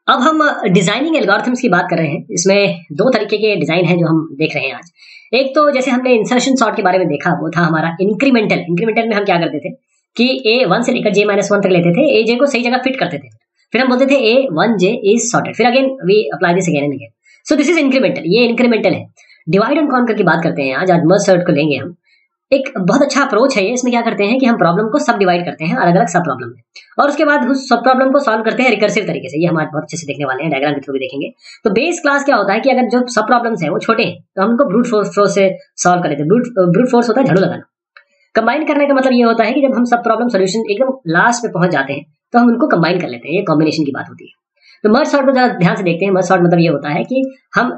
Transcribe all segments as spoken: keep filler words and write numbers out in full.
अब हम designing algorithms की बात कर रहे हैं। इसमें दो तरीके के डिजाइन हैं जो हम देख रहे हैं आज। एक तो जैसे हमने इंसर्शन सॉर्ट के बारे में देखा, वो था हमारा इंक्रीमेंटल। इंक्रीमेंटल में हम क्या करते थे कि ए वन से लेकर जे माइनस वन तक लेते थे, ए जे को सही जगह फिट करते थे, फिर हम बोलते थे A one J is sorted, फिर again we apply this again and again. So this is incremental, ये इंक्रीमेंटल है। डिवाइड एंड कॉन्कर की बात करते हैं आज, आज मर्ज सॉर्ट को लेंगे हम। एक बहुत अच्छा अप्रोच है ये। इसमें क्या करते हैं कि हम प्रॉब्लम को सब डिवाइड करते हैं अलग अलग सब प्रॉब्लम में, और उसके बाद उस सब प्रॉब्लम को सॉल्व करते हैं रिकर्सिव तरीके से। ये हम आज बहुत अच्छे से देखने वाले हैं, डायग्राम के थ्रू भी देखेंगे। तो बेस क्लास क्या होता है कि अगर जो सब प्रॉब्लम्स हैं वो छोटे हैं तो हम उनको ब्रूट फोर्स फोर्स से सॉल्व कर लेते हैं। ब्रूट ब्रूट फोर्स होता है झाड़ू लगाना। कंबाइन करने का मतलब ये होता है कि जब हम सब प्रॉब्लम सोल्यूशन एकदम लास्ट पे पहुंच जाते हैं तो हम उनको कंबाइन कर लेते हैं। ये कॉम्बिनेशन की बात होती है। तो मर्ज सॉर्ट को जरा ध्यान से देखते हैं। मर्ज सॉर्ट मतलब ये होता है कि हम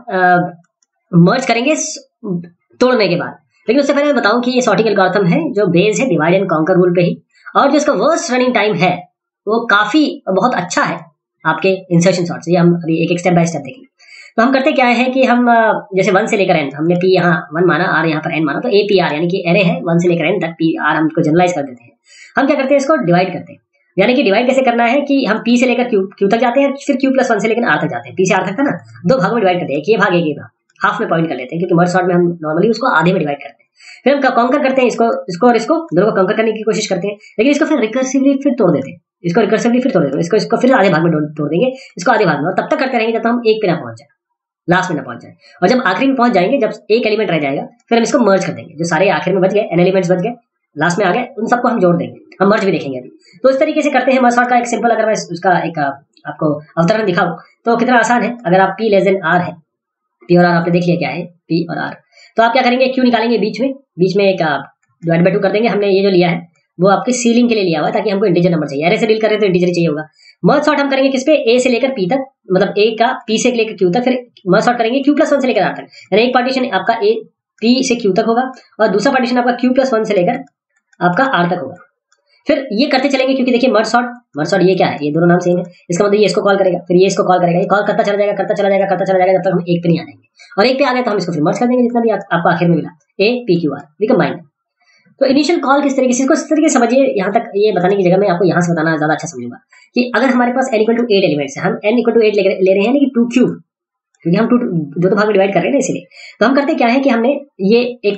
मर्ज करेंगे तोड़ने के बाद। लेकिन उससे पहले मैं बताऊं कि ये सॉर्टिंग एल्गोरिथम है जो बेस्ड है डिवाइड एंड कॉन्कर रूल पे ही, और जो इसका वर्स्ट रनिंग टाइम है वो काफी बहुत अच्छा है आपके इंसर्शन सॉर्ट से। ये हम अभी एक एक स्टेप बाय स्टेप देखेंगे। तो हम करते क्या है कि हम जैसे वन से लेकर एन, हमने पी यहाँ वन माना, आर यहाँ पर एन माना, तो ए पी आर यानी कि एरे है वन से लेकर एन तक, पी आर हमको जनरलाइज कर देते हैं। हम क्या करते हैं, इसको डिवाइड करते हैं। यानी कि डिवाइड कैसे करना है कि हम पी से लेकर क्यू क्यू तक जाते हैं, फिर क्यू प्लस वन से लेकर आर तक जाते हैं। पी से आर तक था ना, दो भागों में डिवाइड करते हैं, एक ये भाग एक ये भाग, हाफ में पॉइंट कर लेते हैं, क्योंकि मर्ज सॉर्ट में हम नॉर्मली उसको आधे में डिवाइड करते हैं। फिर हम कॉन्कर करते हैं इसको इसको और इसको, दोनों को कॉन्कर करने की कोशिश करते हैं, लेकिन इसको फिर रिकर्सिवली फिर तोड़ देते हैं। इसको रिकर्सिवली फिर तोड़ देते हैं, इसको इसको फिर आधे भाग में तोड़ देंगे, इसको आधे भाग में, और तब तक करते रहेंगे जब तक हम एक पे ना पहुंच जाए, लास्ट में ना पहुंच जाए। और जब आखिरी में पहुंच जाएंगे, जब एक एलिमेंट रह जाएगा, फिर हम इसको मर्ज कर देंगे। जो सारे आखिर में बच गए, एन एलिमेंट्स बच गए, लास्ट में आ गए, उन सबको हम जोड़ देंगे। हम मर्ज भी देखेंगे अभी। तो इस तरीके से करते हैं मर्ज सॉर्ट का। एक सिंपल, अगर मैं उसका एक आपको अवतरण दिखाऊं तो कितना आसान है। अगर आप पी लेस देन आर है, पी और आर आपने देख लिया क्या है, पी और आर, तो आप क्या करेंगे, क्यू निकालेंगे बीच में, बीच में एक डिवाइड बाय टू कर देंगे। हमने ये जो लिया है वो आपकी सीलिंग के लिए लिया हुआ है, ताकि हमको इंटीजर नंबर चाहिए। एरे से डील कर रहे हैं तो इंटीजर चाहिए होगा। मर्ज सॉर्ट हम करेंगे किस पे, ए से लेकर पी तक, मतलब ए का पी से लेकर क्यू तक, फिर मर्ज सॉर्ट करेंगे क्यू प्लस वन से लेकर आर तक। यानी एक पार्टीशन आपका ए पी से क्यू तक होगा, और दूसरा पार्टीशन आपका क्यू प्लस वन से लेकर आपका आर तक होगा। फिर ये करते चलेंगे, क्योंकि देखिए मर्ज सॉर्ट, मर्ज सॉर्ट ये क्या है, ये दोनों नाम सेम है। इसका मतलब ये इसको कॉल करेगा, फिर ये इसको कॉल करेगा, ये कॉल करता चला जाएगा, करता चला जाएगा, करता चला जाएगा, जब तक हम एक पे नहीं आ जाएंगे। और एक पे आ गए तो हम इसको फिर मर्ज कर देंगे, जितना भी आपको आखिर में मिला, A P Q R, we combined. तो इनिशियल कॉल किस तरीके से, इसको इस तरीके से समझिए। यहाँ तक ये बताने की जगह मैं आपको यहाँ से बताना ज्यादा अच्छा समझूंगा कि अगर हमारे पास n equal to eight elements है, हम n इक्वल टू एट ले रहे हैं, टू क्यूब, क्योंकि हम टू दो दो भाग में डिवाइड कर रहे हैं ना, इसलिए। तो हम करते क्या है कि हमने ये एक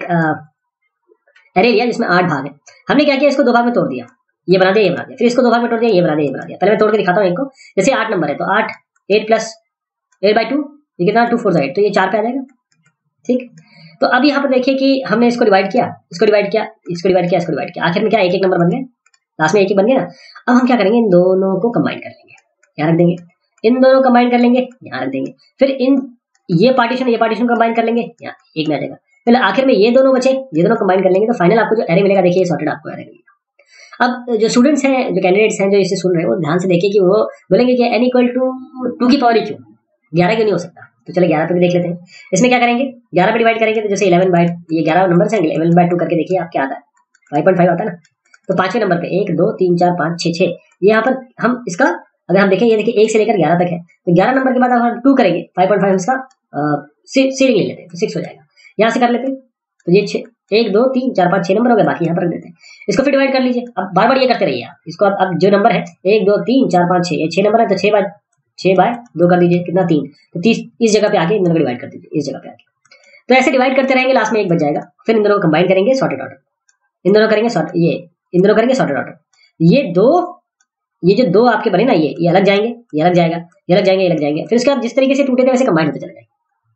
एरे लिया जिसमें आठ भाग है। हमने क्या किया, इसको दो भाग में तोड़ दिया, ये बना दिया, ये बना दिया, फिर इसको दो भाग में तोड़ दिया, ये बना दिया, ये बना दिया। पहले मैं तोड़ के दिखाता हूँ इनको। जैसे आठ नंबर है तो आठ, eight plus eight by two, ये कितना, टू फोर जा एट, तो ये चार पे आ जाएगा। ठीक, तो अब यहाँ पर देखिए कि हमने इसको डिवाइड किया, इसको डिवाइड किया, इसको डिवाइड किया, इसको डिवाइड किया, आखिर में क्या एक एक नंबर बन गए, लास्ट में एक ही बन गया ना। अब हम क्या करेंगे, इन दोनों को कंबाइन कर लेंगे, यहाँ रख देंगे, इन दोनों को कंबाइन कर लेंगे, यहाँ रख देंगे, फिर इन ये पार्टीशन ये पार्टीशन कंबाइन कर लेंगे, यहाँ एक में आ जाएगा। फिर आखिर में ये दोनों बचे, ये दोनों कंबाइन कर लेंगे, तो फाइनल आपको जो एरे मिलेगा, देखिए सॉर्टेड आपको एरे मिलेगा। अब जो स्टूडेंट्स हैं, जो कैंडिडेट्स हैं, जो इसे सुन रहे हैं, वो ध्यान से देखिए कि वो बोलेंगे कि एन इक्वल टू टू की पावर क्यों, ग्यारह क्यों नहीं हो सकता। तो चलो ग्यारह पे भी देख लेते हैं। इसमें क्या करेंगे, ग्यारह पे डिवाइड करेंगे तो जैसे इलेवन बाई, ये ग्यारह नंबर से इलेवन बाई टू करके देखिए आप क्या आता है, फाइव पॉइंट फाइव आता है ना। तो पांचवें नंबर पे एक दो तीन चार पाँच छः छः, ये यहाँ पर हम इसका अगर हम देखें, ये देखिए एक से लेकर ग्यारह तक है, तो ग्यारह नंबर के बाद हम टू करेंगे, फाइव पॉइंट फाइव इसका सीलिंग ले लेते हैं, तो सिक्स हो जाएगा। यहाँ से कर लेते हैं, तो ये छः, एक दो तीन चार पाँच छह नंबर हो गए, बाकी यहाँ पर रख देते हैं। इसको फिर डिवाइड कर लीजिए। अब बार बार ये करते रहिए आप इसको। अब अब जो नंबर है एक दो तीन चार पाँच छः, ये छह नंबर है, तो छह बाय छह बाय दो कर दीजिए, कितना, तीन। तो तीस इस जगह पे आके इन दोनों को डिवाइड कर दीजिए, इस जगह पे आके। तो ऐसे डिवाइड करते रहेंगे, लास्ट में एक बच जाएगा। फिर इन दोनों को कंबाइन करेंगे, सॉर्टेड ऑर्डर, इन दोनों करेंगे सॉर्ट, ये इन दोनों करेंगे सॉर्टेड ऑर्डर। ये दो, ये जो दो आपके बने ना, ये ये अलग जाएंगे, ये अलग जाएगा, ये अलग जाएंगे, ये अलग जाएंगे। फिर उसके बाद जिस तरीके से टूटे थे वैसे कंबाइन होते चले जाएंगे।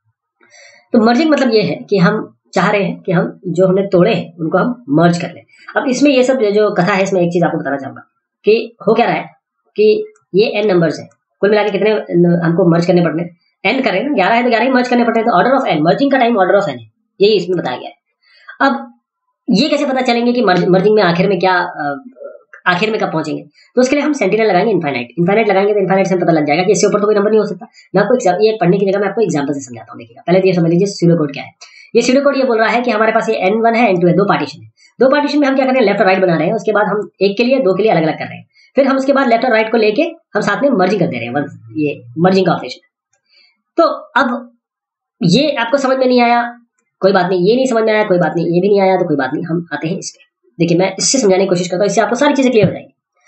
तो मर्जिंग मतलब ये है कि हम चाह रहे हैं कि हम जो हमने तोड़े हैं उनको हम मर्ज कर लें। अब इसमें ये सब जो कथा है, इसमें एक चीज आपको बताना चाहूंगा कि हो क्या रहा है कि ये एन नंबर्स है, कुल मिला के कितने हमको मर्ज करने पड़ने, एन कर रहे हैं ना, ग्यारह है तो ग्यारह ही मर्ज करने पड़ते हैं। तो ऑर्डर ऑफ एन, मर्जिंग का टाइम ऑर्डर ऑफ एन है, यही इसमें बताया गया है। अब ये कैसे पता चलेंगे कि मर्जिंग में आखिर में क्या, आखिर में कब पहुंचेंगे, तो उसके लिए हम सेंटिनल लगाएंगे, इनफाइनाइट इनफाइनाइट लगाएंगे तो इनफाइनाइट से पता लग जाएगा कि इससे ऊपर तो कोई नंबर नहीं हो सकता। मैं आपको ये पढ़ने की जगह मैं आपको एग्जांपल से समझाता हूँ। देखिएगा, पहले तो ये समझ लीजिए स्यूडो कोड क्या है। ये स्यूडो कोड ये बोल रहा है कि हमारे पास ये एन वन है, एन टू है, दो पार्टीशन है। दो पार्टीशन में हम क्या कर रहे हैं, लेफ्ट और राइट बना रहे हैं। उसके बाद हम एक के लिए, दो के लिए अलग अलग कर रहे हैं। फिर हम उसके बाद लेफ्ट और राइट को लेके हम साथ में मर्जिंग कर दे रहे हैं, ये मर्जिंग का ऑपरेशन। तो अब ये आपको समझ में नहीं आया, कोई बात नहीं, ये नहीं समझ में आया, कोई बात नहीं, ये भी नहीं आया, तो कोई बात नहीं, हम आते हैं इस पे। देखिए मैं इससे समझाने की कोशिश करता हूँ, इससे आपको सारी चीजें क्लियर हो जाएंगी।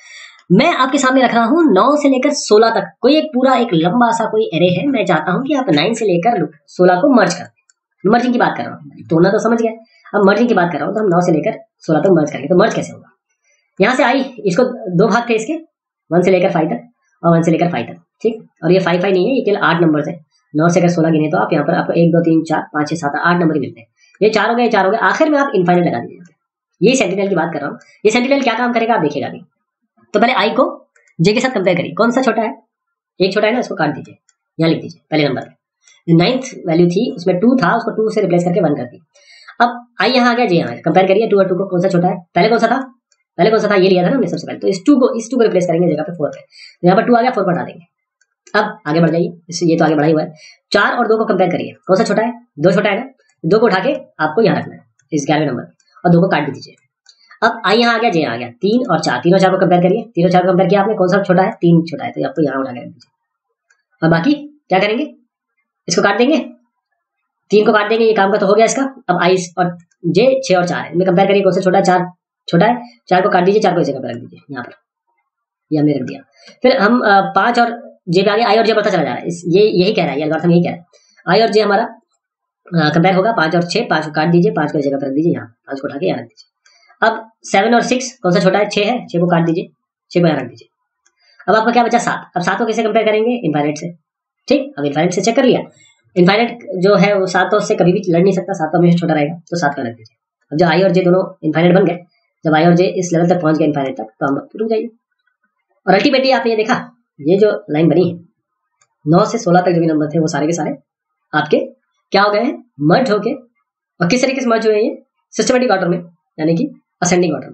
मैं आपके सामने रख रहा हूँ नौ से लेकर सोलह तक कोई एक पूरा एक लंबा सा कोई एरे है। मैं चाहता हूँ कि आप नाइन से लेकर सोलह को मर्ज कर दें। मर्जिंग की बात कर रहा हूँ, तोड़ना तो समझ गया, अब मर्जिंग की बात कर रहा हूँ। तो हम नौ से लेकर सोलह तक मर्ज करेंगे, तो मर्ज कैसे होगा? यहाँ से आई, इसको दो भाग थे इसके, वन से लेकर फाइव तक और वन से लेकर फाइव तक, ठीक। और ये फाइव फाइव नहीं है, ये केवल आठ नंबर है। नौ से अगर सोलह गिने तो आप यहाँ पर आपको एक दो तीन चार पाँच छह सात आठ नंबर मिलते हैं। ये चार हो गए, चार हो गए, आखिर में आप इनफाइनाइट लगा दीजिए। ये सेंटिनल की बात कर रहा हूँ। ये सेंटिनल क्या काम करेगा आप देखिएगा अभी। तो पहले आई को जे के साथ कंपेयर करिए, कौन सा छोटा है? एक छोटा है ना, उसको काट दीजिए, यहाँ लिख दीजिए पहले नंबर पे। नाइन्थ वैल्यू थी उसमें टू था, उसको टू से रिप्लेस करके वन कर दी। अब आई यहाँ आ गया, जे यहाँ कंपेयर करिए टू और टू को, कौन सा छोटा है? पहले कौन सा था? पहले कौन सा था? ये लिया था ना हमने सबसे पहले। तो इस टू को इस टू को रिप्लेस करेंगे जगह पे फोर पे, यहाँ पर टू आ गया, फोर को हटा देंगे। अब आगे बढ़ जाइए, इससे ये तो आगे बढ़ा ही हुआ है। चार और दो को कंपेयर करिए, कौन सा छोटा है? दो छोटा है ना, दो को उठा के आपको यहाँ रखना है इस ग्यारहवें नंबर, और दो को काट भी दीजिए। अब आई यहाँ आ गया, जे आ गया, तीन और चार, तीनों चार को कंपेयर करिए, तीनों चार को कंपेयर किया आपने, कौन सा छोटा है? तीन छोटा है, तो आपको यहाँ उठा के रख दीजिए। और बाकी क्या करेंगे? इसको काट देंगे, तीन को काट देंगे, ये काम का तो हो गया इसका। अब आई और जे छह और चार है, इनमें कंपेयर करिए, कौन सा छोटा है? चार छोटा है, चार को काट दीजिए, चार को इस जगह पर रख दीजिए यहाँ पर, ये हमने रख दिया। फिर हम पांच और जे पे आगे, आई और जे बढ़ता चला जा रहा है, ये यही कह रहा है, ये एल्गोरिथम यही कह रहा है। आई और जे हमारा कंपेयर होगा, पांच और छह, पांच को काट दीजिए, पांच को इस जगह पर रख दीजिए, यहाँ पांच को उठा के यहाँ रख दीजिए। अब सेवन और सिक्स, कौन सा छोटा है? छह है, छह को काट दीजिए, छह को यहाँ रख दीजिए। अब आपका क्या बचा? सात। अब सात को कैसे कंपेयर करेंगे? इनफाइनाइट से, ठीक। अब इनफाइनाइट से चेक कर लिया, इनफाइनाइट जो है वो सात तो उससे कभी भी लड़ नहीं सकता, सात तो हमेशा छोटा रहेगा, तो सात का रख दीजिए। अब जब आई और जे दोनों इनफाइनाइट बन गए, जब आई और जे इस लेवल तक पहुंच गए इनफाइनाइट तक, तो हम रुक जाइए। और अल्टीमेटली आपने ये देखा, ये जो लाइन बनी है नौ से सोलह तक जो भी नंबर थे वो सारे के सारे आपके क्या हो गए हैं? मर्ज होके। और किस तरीके से मर्ज हुए? ये सिस्टमेटिक ऑर्डर में, यानी कि असेंडिंग ऑर्डर में।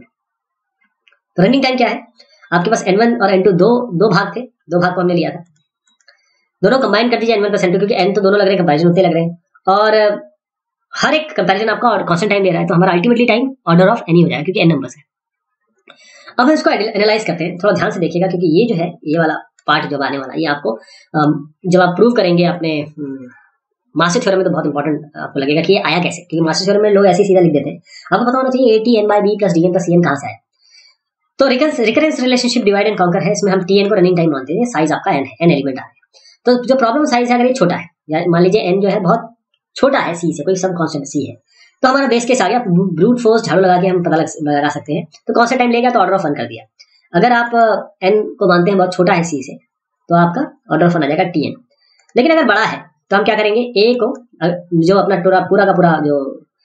तो रनिंग टाइम क्या है आपके पास? एन वन और एन टू दो दो भाग थे, दो भाग को हमने लिया था, दोनों कंबाइन कर दीजिए N one plus N two, क्योंकि एन तो दोनों लग रहे हैं, कंपैरिजन होते लग रहे हैं, और हर एक कंपैरिजन आपका और कांस्टेंट टाइम दे रहा है, तो हमारा ultimately time order of N ही हो जाएगा, क्योंकि एन नंबर्स है। अब हम इसको एनालाइज करते हैं, थोड़ा ध्यान से देखिएगा, क्योंकि ये जो है ये वाला पार्ट जब आने वाला, ये आपको जब आप प्रूव करेंगे अपने मास्टर थ्योरम में, तो बहुत इंपॉर्टेंट आपको लगेगा कि ये आया कैसे, क्योंकि मास्टर थ्योरम में लोग ऐसे सीधा लिख देते हैं। आपको पता होना चाहिए A T N by B plus D N plus C N कहाँ से आया। तो recurrence relationship divide and conquer है, इसमें हम टी एन को रनिंग टाइम मानते हैं, साइज आपका एन है, एन एलिमेंट आ रहा है। तो जो प्रॉब्लम साइज है, अगर ये छोटा है, या मान लीजिए एन जो है बहुत छोटा है सी से, कोई सब कॉन्स्टेंट सी है, तो हमारा बेस केस आ गया, ब्रूट फोर्स झाड़ू लगा के हम पता लगा सकते हैं। तो कौन सा टाइम लेगा? तो ऑर्डर ऑफ वन कर दिया। अगर आप एन को मानते हैं बहुत छोटा है सी से, तो आपका ऑर्डर ऑफ वन आ जाएगा टी एन। लेकिन अगर बड़ा है तो हम क्या करेंगे? ए को, जो अपना पूरा पूरा का पूरा जो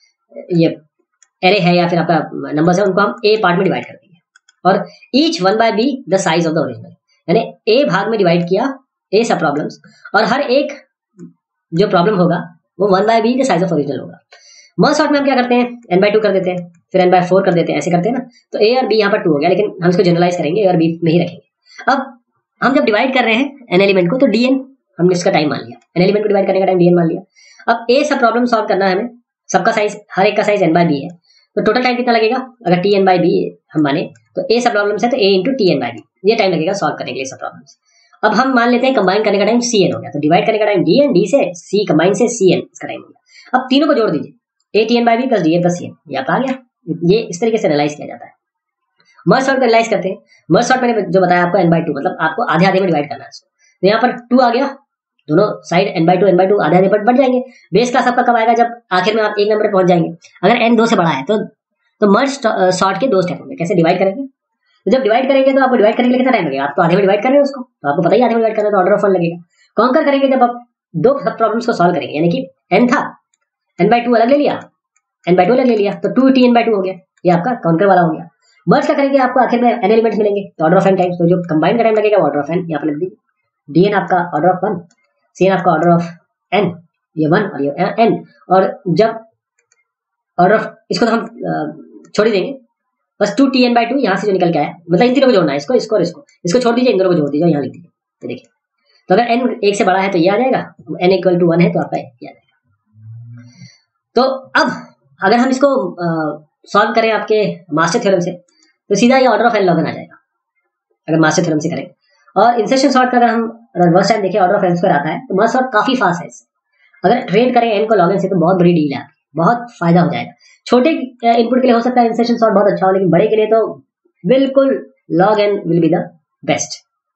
ये एरे है या फिर आपका नंबर्स है, उनको हम ए पार्ट में डिवाइड कर देंगे, और each one by B the size of the original, यानी ए भाग में डिवाइड किया ए सब प्रॉब्लम्स, और हर एक जो प्रॉब्लम होगा वो one by B the size of original होगा। मर्ज सॉर्ट में हम क्या करते हैं? एन बाय टू कर देते हैं, फिर एन बाय फोर कर देते हैं, ऐसे करते हैं ना। तो ए और बी यहाँ पर टू हो गया, लेकिन हम इसको जनरलाइज करेंगे, ए और बी में ही रखेंगे। अब हम जब डिवाइड कर रहे हैं एन एलिमेंट को, तो डी एन हमने इसका टाइम मान लिया, एन एलिमेंट को डिवाइड करने का टाइम डी एन मान लिया। अब ए सब प्रॉब्लम सॉल्व करना है हमें, सबका साइज, हर एक का साइज एन बाय बी है, तो टोटल टाइम कितना लगेगा? अगर टी एन बाय बी हम माने, तो ए सब प्रॉब्लम है तो A into T N by B, ये टाइम लगेगा सॉल्व करने के लिए सब प्रॉब्लम्स। अब हम मान लेते हैं कंबाइन करने का टाइम सी एन हो गया, तो डिवाइड करने का टाइम डी एन, डी से सी कंबाइन से सी एन इसका टाइम हो गया। अब तीनों को जोड़ दीजिए, A T N by B plus D N plus C N, ये आपका आ गया। ये इस तरीके से एनालाइज किया जाता है। मर्ज सॉर्ट को एनालाइज करते हैं। मर्ज सॉर्ट मैंने जो बताया आपको एन बाय टू, मतलब आपको आधे आधे में डिवाइड करना है इसको। तो यहाँ पर टू आ गया, दोनों side N by two N by two आधे आधे पर बढ़ जाएंगे। बेस क्लास आपका कब आएगा? जब आखिर में आप एक नंबर पर पहुंच जाएंगे। अगर एन दो से बड़ा है तो तो मर्ज सॉर्ट के दो स्टेप होंगे। कैसे डिवाइड करेंगे? तो जब डिवाइड करेंगे तो आपको डिवाइड करने के लिए कितना टाइम लगेगा? आप तो आधे में डिवाइड कर रहे हैं उसको, तो आपको पता ही आधे में डिवाइड करना है, तो ऑर्डर ऑफ वन लगेगा। कॉन्कर करेंगे जब आप दो सब प्रॉब्लम्स को सॉल्व करेंगे, यानी कि एन था, एन बाय टू अलग ले लिया, एन बाय टू अलग ले लिया, तो two T N by two हो गया, ये आपका कॉन्कर वाला हो गया। मर्ज का करेंगे आपको आखिर में एन एलिमेंट्स मिलेंगे, तो ऑर्डर ऑफ एन टाइम्स, तो जो कंबाइन का टाइम लगेगा ऑर्डर ऑफ एन यहाँ पर लग दीजिए। डी एन आपका order of one, C N आपका ऑर्डर ऑफ एन, ये वन और ये एन, और जब ऑर्डर ऑफ इसको तो हम छोड़ ही देंगे, बस two T N by two यहाँ से जो निकल के आया, मतलब इन तीनों को जोड़ना है, इसको इसको और इसको इसको छोड़ दीजिए, इन दोनों को जोड़ दीजिए, यहाँ लिख दीजिए। तो देखिए, तो अगर एन एक से बड़ा है तो ये आ जाएगा, एन इक्वल टू वन है तो आपका ये आ जाएगा। तो अब अगर हम इसको सॉल्व करें आपके मास्टर थ्योरम से, तो सीधा ये order of N log N आ जाएगा, अगर मास्टर थ्योरम से करें। और इंसर्शन सॉर्ट का अगर हम रिवर्स टाइम देखें, ऑर्डर ऑफ एन स्क्वायर आता है, तो मर्ज सॉर्ट काफी फास्ट है इससे। अगर ट्रेड करें एन को लॉग एन से, तो बहुत बड़ी डील है, बहुत फायदा हो जाएगा। छोटे इनपुट के लिए हो सकता है इंसर्शन सॉर्ट बहुत अच्छा हो, लेकिन बड़े के लिए तो बिल्कुल log N will be the best.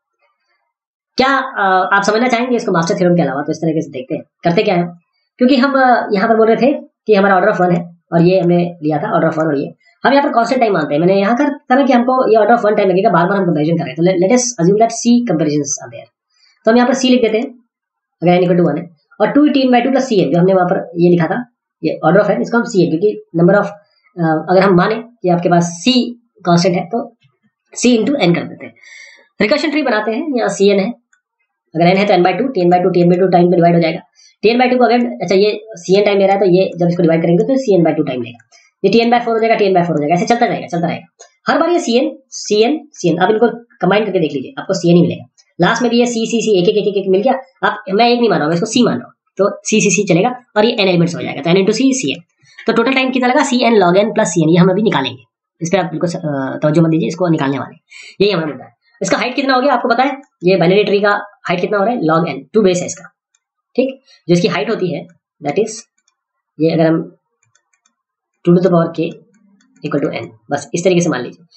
क्या आप समझना चाहेंगे इसको मास्टर थ्योरम के अलावा? तो इस तरीके से देखते हैं, करते क्या है, क्योंकि हम यहाँ पर बोल रहे थे कि हमारा ऑर्डर ऑफ वन है और ये हमने लिया था ऑर्डर ऑफ वन, और ये हम यहाँ पर कांस्टेंट टाइम मानते हैं। मैंने यहाँ कर था कि हमको ये ऑर्डर ऑफ वन टाइम लगेगा, बार बार हम कंपैरिजन कर रहे हैं, तो let us assume that C comparisons are there. तो हम यहाँ पर सी लिख देते हैं अगर n इक्वल टू वन है, और two T N by two plus C N, जो हमने वहाँ पर ये लिखा था, ये ऑर्डर ऑफ है, इसको हम सी एन, क्योंकि नंबर ऑफ अगर हम माने कि आपके पास सी कांस्टेंट है तो सी इंटू एन कर देते हैं। रिकर्शन ट्री बनाते हैं, यहाँ सी एन है, अगर n है तो n by two, T N by two, T N by two time पे डिवाइड हो जाएगा। टी एन बाई टू को अगर, अच्छा ये सी एन टाइम ले रहा है तो ये जब इसको डिवाइड करेंगे तो C N by two time लेगा, ये टी एन बाई फोर हो जाएगा, टी एन बाई फोर हो जाएगा, ऐसे चलता रहेगा चलता रहेगा हर बार ये C N C N C N. आप इनको कंबाइन करके देख लीजिए, आपको सी एन ही मिलेगा। लास्ट में भी ये सी सी सी एक एक एक एक मिल गया। आप, मैं एक नहीं मान रहा हूँ, इसको सी मान रहा हूँ, तो सी सी सी चलेगा और ये एन एलिमेंट्स हो जाएगा, तो N into C C N. तो टोटल टाइम कितना लगा? C N log N plus C N, ये हम अभी निकालेंगे, इस पर आप बिल्कुल तवज्जो मत दीजिए, इसको निकालने वाले, यही हमारा मुद्दा है। इसका हाइट कितना हो गया आपको पता है? ये बाइनरी ट्री का हाइट कितना हो रहा है? लॉग एन, टू बेस है इसका, ठीक। जो इसकी हाइट होती है दैट इज, ये अगर हम टू टू द पावर के इक्वल टू एन, बस इस तरीके से मान लीजिए।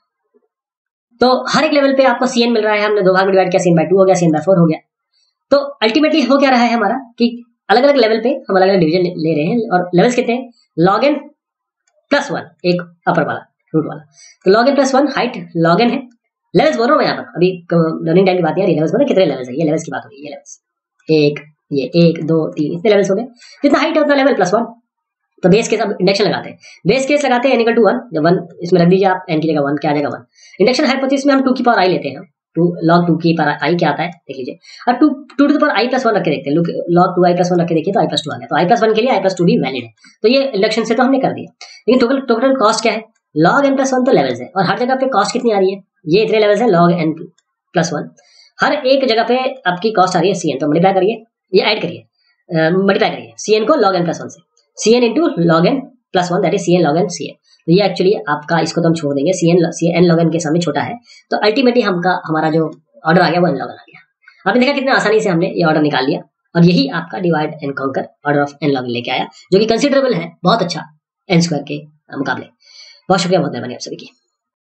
तो हर एक लेवल पे आपको सी एन मिल रहा है, हमने दो भाग में डिवाइड किया, सी एन बाई टू हो गया, सी एन बाई फोर हो गया। तो अल्टीमेटली हो क्या रहा है हमारा कि अलग अलग लेवल पे हम अलग अलग डिवीजन ले रहे हैं, और लेवल्स कितने हैं? लॉग एन प्लस वन, एक अपर वाला रूट वाला, तो log N plus one, height log N है। लेवल्स बोल रहा हूँ मैं यहाँ पर, अभी लर्निंग टाइम की बात नहीं, लेवल्स बोल रहे कितने लेवल्स है, ये लेवल्स की बात हो रही है, ये लेवल्स एक, ये एक दो तीन, इतने लेवल्स हो गए। जितना हाइट है उतना लेवल प्लस वन। तो बेस केस अब इंडक्शन लगाते हैं, बेस केस लगाते हैं एन इक्वल टू वन, जब वन इसमें रख दीजिए आप, एन की जगह वन, क्या आ जाएगा वन। इंडक्शन हाइपोथेसिस में हम टू की पावर आई लेते हैं, टू लॉग टू की पावर आई क्या आता है देख लीजिए, और two two two power I plus one रख के देखते हैं, log two I plus one रख के देखिए तो आई प्लस टू आ गया, तो आई प्लस वन के लिए आई प्लस टू भी वैलिड है। तो ये इंडक्शन से तो हमने कर दिया, लेकिन टोटल टोटल कॉस्ट क्या है? लॉग एन प्लस वन तो लेवल्स है, और हर जगह पे कॉस्ट कितनी आ रही है? ये इतने लेवल्स है लॉग एन प्लस वन, हर एक जगह पे आपकी कॉस्ट आ रही है सी एन, तो मल्टीप्लाई करिए, ये ऐड करिए, मल्टीप्लाई करिए सी एन को लॉग एन प्लस वन से, C N into log N plus one, that is C N log N C N. तो ये एक्चुअली आपका, इसको तो हम छोड़ देंगे, C N C N log N के सामने छोटा है, तो अल्टीमेटली हमका हमारा जो ऑर्डर आ गया वो एन लॉग एन आ गया। आपने देखा कितना आसानी से हमने ये ऑर्डर निकाल लिया, और यही आपका divide and conquer order of N log N लेके आया, जो कि कंसिडरेबल है, बहुत अच्छा एन स्क्वायर के मुकाबले। बहुत शुक्रिया, बहुत मेहरबानी आप सभी की।